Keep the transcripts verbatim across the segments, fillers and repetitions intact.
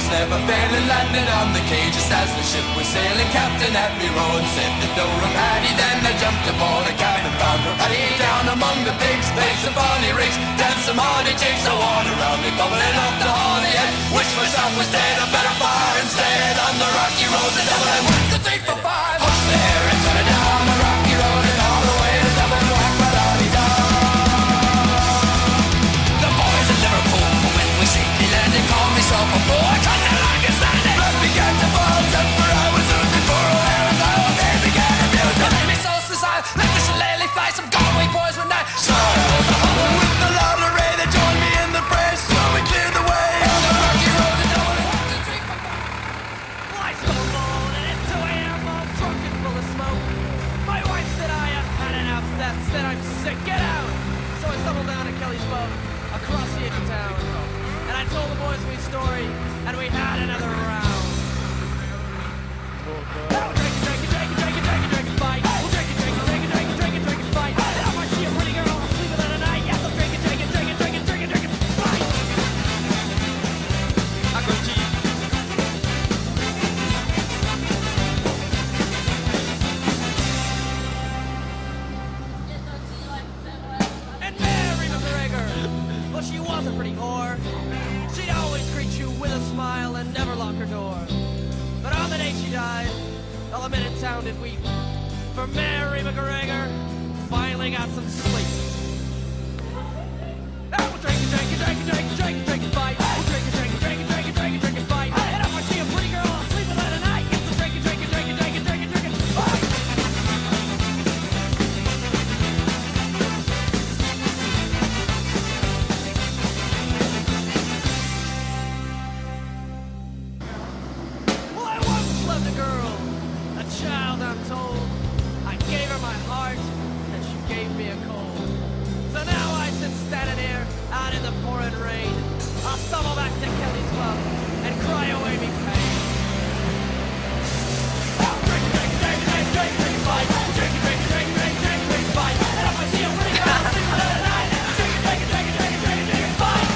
never failing, landed on the cage just as the ship was sailing. Captain had me rowing, said the door of Paddy. Then I jumped aboard a cabin bound for Paddy. Down among the pigs, played some bonny rigs, danced some hardy jigs. The water around me bubbling up the holly head. Wish myself was dead, a better fire instead. On the rocky road to Dublin, what's the three for five? Up there and turn it down the rocky road and all the way to Dublin, whack my dolly down. The boys in Liverpool, when we safely landed, called me so a fool. I couldn't longer stand it. Blood began to boil, temper I was losing for a hair as I old man began to abuse. It made me so suicide, let the shillelagh fly. Some Galway boys would die. Sorrows the hollow with the loud array that joined me in the fray. So we cleared the way on the rocky road to Dublin. I stumbled at two a m all drunk and full of smoke. My wife said I have had enough. That said I'm sick, get out. So I stumbled down to Kelly's boat across the edge of town, and I told the boys my story, and we had another round. We'll drink and drink and drink and drink and drink and drink and fight. We'll drink and drink and drink and drink and drink and drink and fight. And if I see a pretty girl, I'll sleep with her tonight. Yes, I'll drink and drink and drink and drink and drink and drink and fight. I go to you. And Mary McGregor, well, she was a pretty whore. She'd always greet you with a smile and never lock her door. But on the day she died, all the men in town did weep. For Mary McGregor finally got some sleep. And we'll drink and drink and drink and drink and drink and drink and fight. We'll drink and drink and drink and drink and drink and drink and fight. And if I see a pretty girl, I'll sleep with her tonight. Yes, we'll drink and drink and drink and drink and drink and drink and fight. Well, I once loved a girl, a child I'm told. I gave her my heart, and she gave me a cold. So now I sit standing here, out in the pouring rain. I'll stumble back to Kelly's club, and cry away me pain. I'll drink and drink and drink and drink and drink and drink and fight. Drink and drink and drink and drink and drink and drink and fight. And if I see a pretty girl, I'll sleep with her tonight. Drink and drink and drink and drink and drink and drink and fight.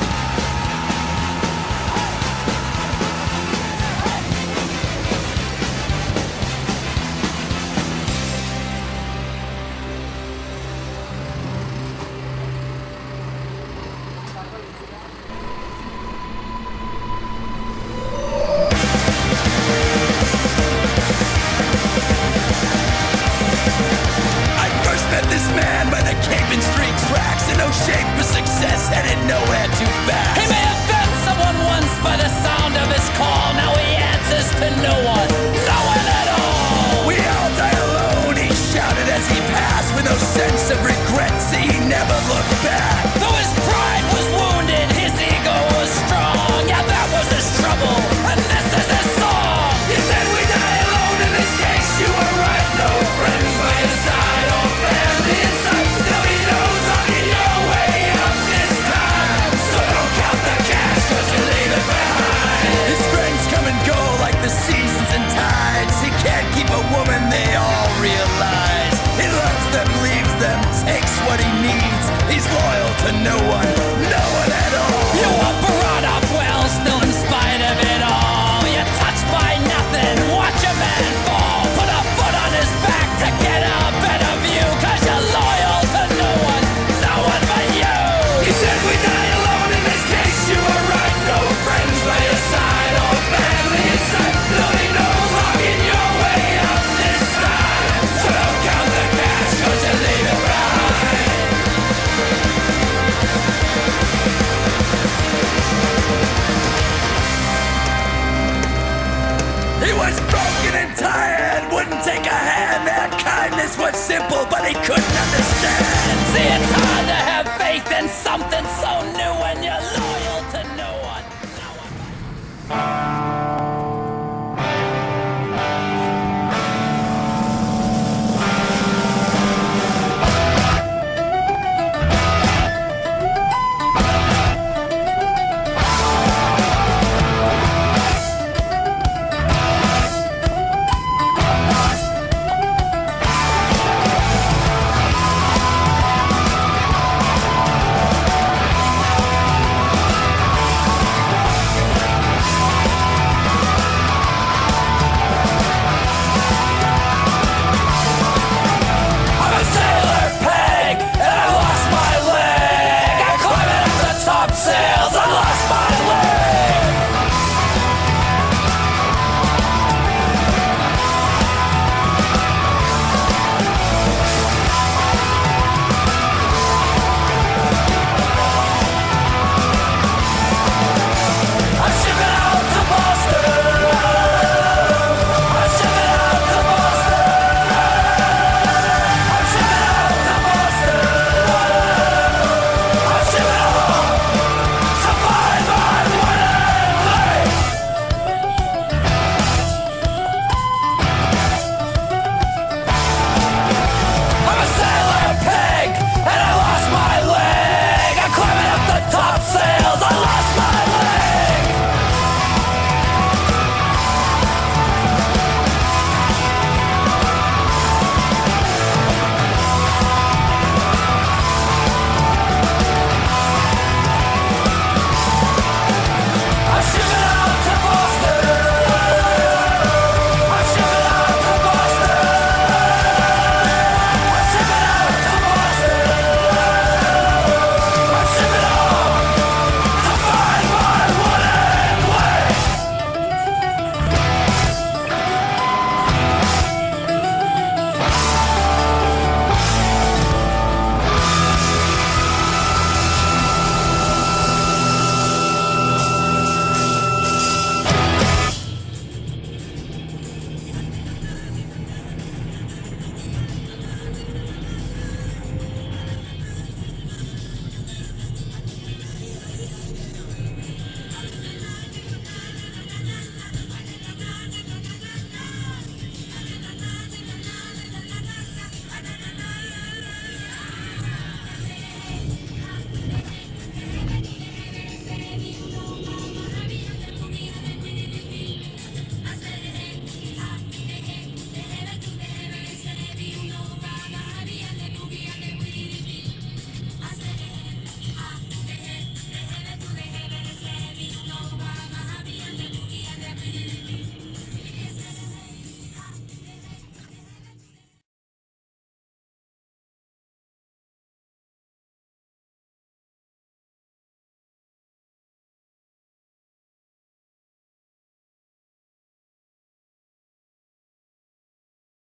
I first met this man by the Capon Street tracks, in no shape for success, headed nowhere too fast. He may have been someone once by the sound of his call. Now he answers to no one, no one at all. We all die alone, he shouted as he passed, with no sense of regret, see he never looked back. Though his pride was wounded, his ego was strong. Yeah, that was his trouble, and this is his song. He said we die alone, in this case you were right. No friends by your side, or family in sight. Nobody knows I'll get your way up this time. So don't count the cash, cause you leave it behind. His friends come and go like the seasons and tides. He can't keep a woman, they all realize. He loves them, leaves them, takes what he needs. He's loyal to no one, no one at all. You were brought up well, still in spite of it all. You're touched by nothing, watch a man fall. Put a foot on his back to get a better view. Cause you're loyal to no one, no one but you. He said we die alone, in this case you were right. No friends by your side, or family in sight. Nobody knows I'll get your way up this time. So don't count the cash, cause you leave it behind. He was broken and tired, wouldn't take a hand. Their kindness was simple, but he couldn't understand. See, it's hard